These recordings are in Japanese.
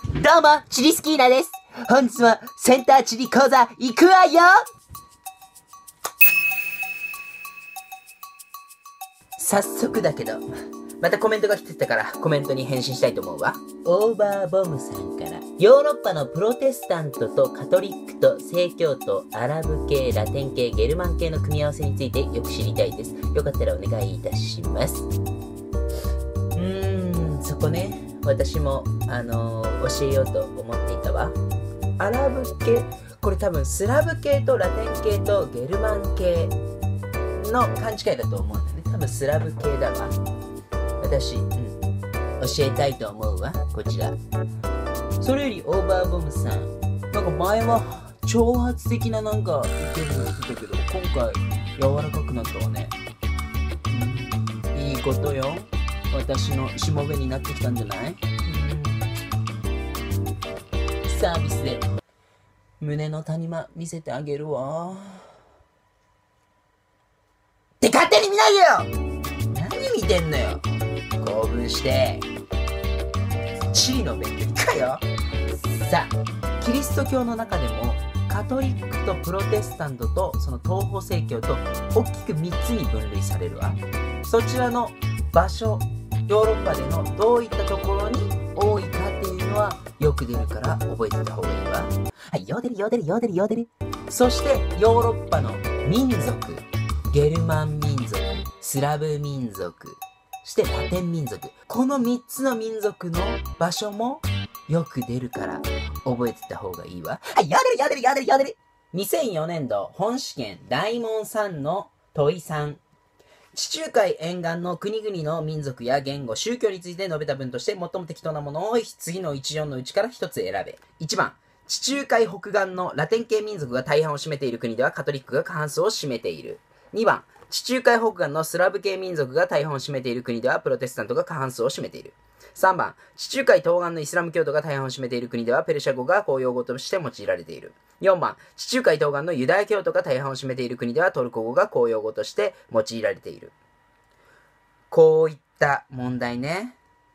どうも、チリスキーナです。本日はセンターチリ講座行くわよ。早速だけど、またコメントが来てたからコメントに返信したいと思うわ。オーバーボムさんから、ヨーロッパのプロテスタントとカトリックと正教徒、アラブ系、ラテン系、ゲルマン系の組み合わせについてよく知りたいです。よかったらお願いいたします。そこね、私も教えようと思っていたわ。アラブ系、これ多分スラブ系とラテン系とゲルマン系の勘違いだと思うんだよね。多分スラブ系だわ。私、教えたいと思うわ、こちら。それよりオーバーボムさん、なんか前は挑発的ななんか意見を言ってたけど、今回柔らかくなったわね。いいことよ。私のしもべになってきたんじゃない？サービスで胸の谷間見せてあげるわ。って勝手に見ないでよ！何見てんのよ。興奮してチリの勉強かよ。さあ、キリスト教の中でもカトリックとプロテスタントとその東方正教と大きく3つに分類されるわ。そちらの場所、ヨーロッパでのどういったところに多いかっていうのはよく出るから覚えてた方がいいわ。はい、ヨーデルヨーデルヨーデルヨーデル。そしてヨーロッパの民族、ゲルマン民族、スラブ民族、そしてラテン民族、この3つの民族の場所もよく出るから覚えてた方がいいわ。はい、ヨーデルヨーデルヨーデルヨーデル。2004年度本試験大問3の問い3。地中海沿岸の国々の民族や言語、宗教について述べた文として最も適当なものを次の14のうちから1つ選べ。1番、地中海北岸のラテン系民族が大半を占めている国ではカトリックが過半数を占めている。2番、地中海北岸のスラブ系民族が大半を占めている国ではプロテスタントが過半数を占めている。3番、地中海東岸のイスラム教徒が大半を占めている国ではペルシャ語が公用語として用いられている。4番、地中海東岸のユダヤ教徒が大半を占めている国ではトルコ語が公用語として用いられている。こういった問題ね。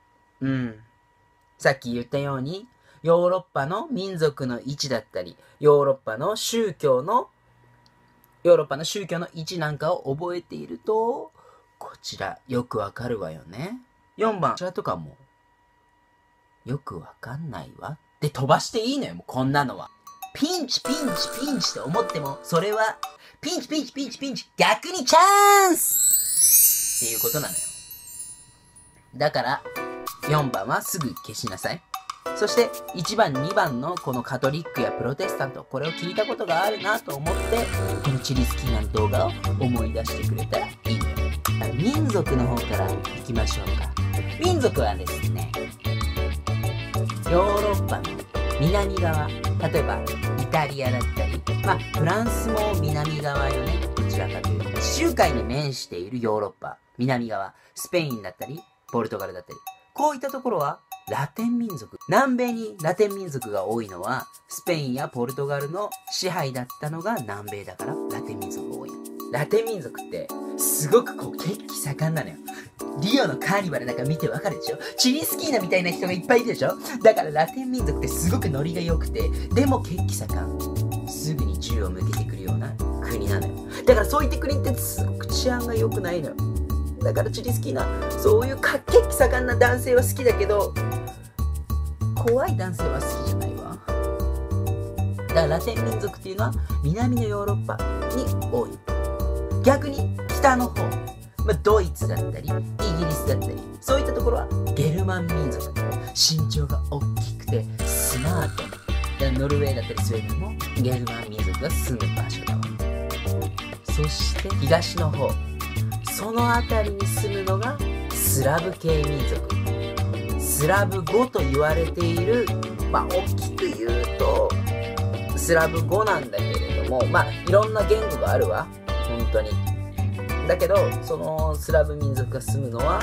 さっき言ったように、ヨーロッパの民族の位置だったり、ヨーロッパの宗教の位置なんかを覚えていると、こちらよくわかるわよね。4番、こちらとかもよくわかんないわ。で、飛ばしていいのよ、もうこんなのは。ピンチピンチピンチと思っても、それはピンチピンチピンチピンチ、逆にチャンスっていうことなのよ。だから4番はすぐ消しなさい。そして1番2番のこのカトリックやプロテスタント、これを聞いたことがあるなと思ってこのチリスキーナの動画を思い出してくれたらいいのよ。民族の方からいきましょうか。民族はですね、ヨーロッパの南側、例えばイタリアだったり、フランスも南側よね。どちらかというと地中海に面しているヨーロッパ南側、スペインだったりポルトガルだったり、こういったところはラテン民族。南米にラテン民族が多いのはスペインやポルトガルの支配だったのが南米だからラテン民族が多い。ラテン民族ってすごく血気盛んなのよ。リオのカーニバルなんか見てわかるでしょ。チリスキーナみたいな人がいっぱいいるでしょ。だからラテン民族ってすごくノリが良くて、でも血気盛ん、すぐに銃を向けてくるような国なのよ。だからそういった国ってすごく治安が良くないのよ。だからチリスキーナ、そういう血気盛んな男性は好きだけど、怖い男性は好きじゃないわ。だからラテン民族っていうのは南のヨーロッパに多い。逆に北の方、ドイツだったりイギリスだったり、そういったところはゲルマン民族。身長が大きくてスマート。ノルウェーだったりスウェーデンもゲルマン民族が住む場所だわ。そして東の方、その辺りに住むのがスラブ系民族。スラブ語と言われている、大きく言うとスラブ語なんだけれども、いろんな言語があるわ、本当に。だけどそのスラブ民族が住むのは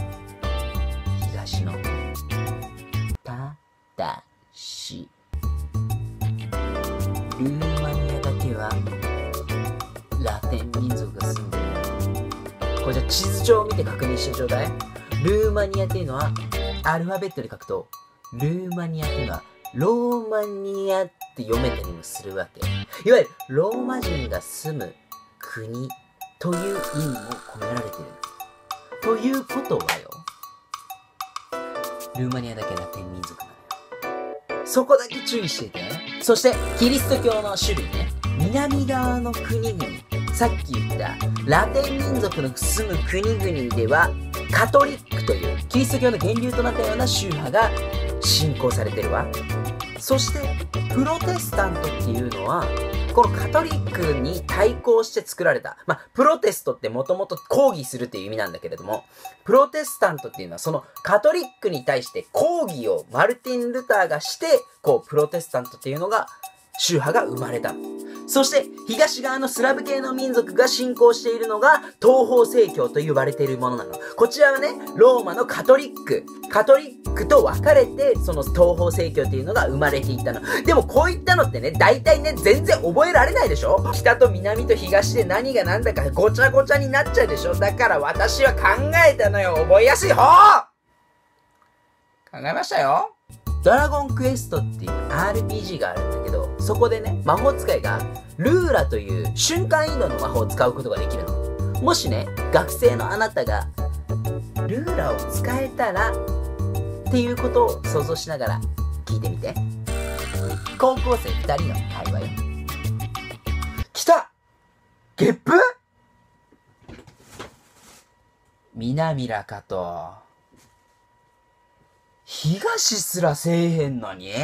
東の方。ただしルーマニアだけはラテン民族が住んでる。これじゃ地図上を見て確認してちょうだい。ルーマニアっていうのはアルファベットで書くとルーマニアというのはローマニアって読めたりもするわけ。いわゆるローマ人が住む国という意味も込められてる。ということはよ、ルーマニアだけラテン民族なのよ。そこだけ注意していてね。そしてキリスト教の種類ね、南側の国々、さっき言ったラテン民族の住む国々ではカトリックというキリスト教の源流となったような宗派が信仰されてるわ。そしてプロテスタントっていうのはこのカトリックに対抗して作られた。プロテストってもともと抗議するっていう意味なんだけれども、プロテスタントっていうのはそのカトリックに対して抗議をマルティン・ルターがして、プロテスタントっていうのが、宗派が生まれた。そして東側のスラブ系の民族が信仰しているのが東方正教と言われているものなの。こちらはね、ローマのカトリックと分かれて、その東方正教っていうのが生まれていったの。でもこういったのってね、大体ね、全然覚えられないでしょ。北と南と東で何が何だかごちゃごちゃになっちゃうでしょ。だから私は考えたのよ。覚えやすい方考えましたよ。ドラゴンクエストっていう RPG があるんだけど、そこでね、魔法使いがルーラという瞬間移動の魔法を使うことができるの。もしね、学生のあなたがルーラを使えたらっていうことを想像しながら聞いてみて。高校生2人の会話よ。来た！ゲップ？南らかと。東すらせえへんのに？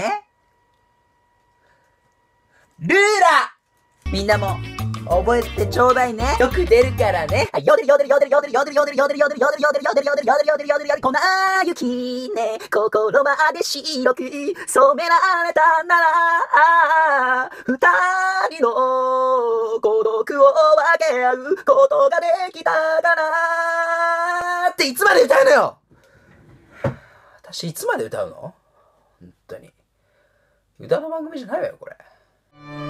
ルーラ！みんなも覚えてちょうだいね。よく出るからね。よでるよでるよでるよでるよでるよでるよでるよでるよでるよでるよでるよでるよでるよでるよでるよでる粉雪ね、心まで白く染められたなら、二人の孤独を分け合うことができたかなっていつまで歌うのよ。私いつまで歌うの？本当に。歌の番組じゃないわよ、これ。